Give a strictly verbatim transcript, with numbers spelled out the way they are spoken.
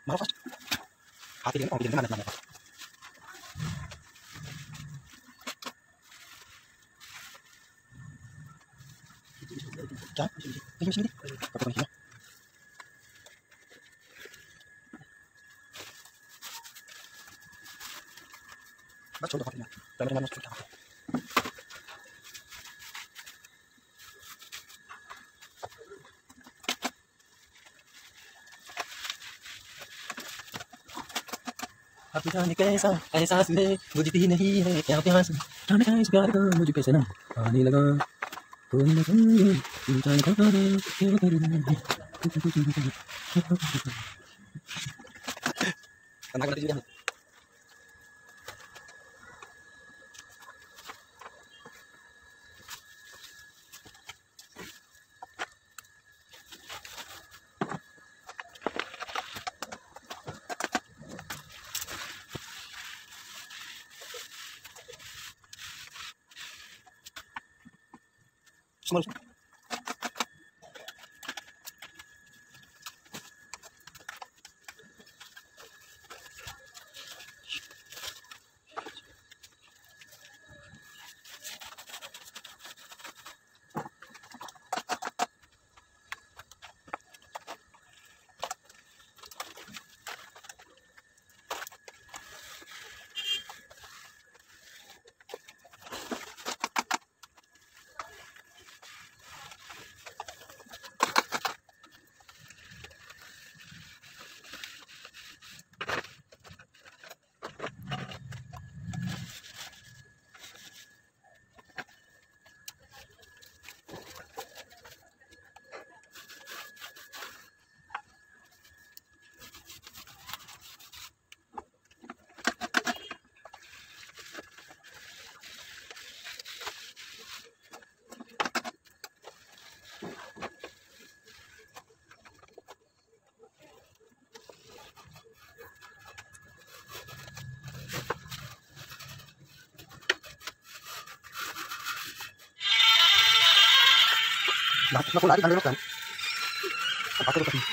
Maaf Mas. Hati dia mau bikin mana mana. Jangan, sini sini. Pakai kunci. Mas coba pakai. Jangan jangan masuk. अब जाने कैसा एहसास में बुझती नहीं है क्या प्यास जाने का इस प्यार का मुझे कैसे ना आने लगा कोई न समझे इंसान को करे क्यों करना anak anak juga semua Nah, aku lari kan dulu kan. Apa tuh tadi?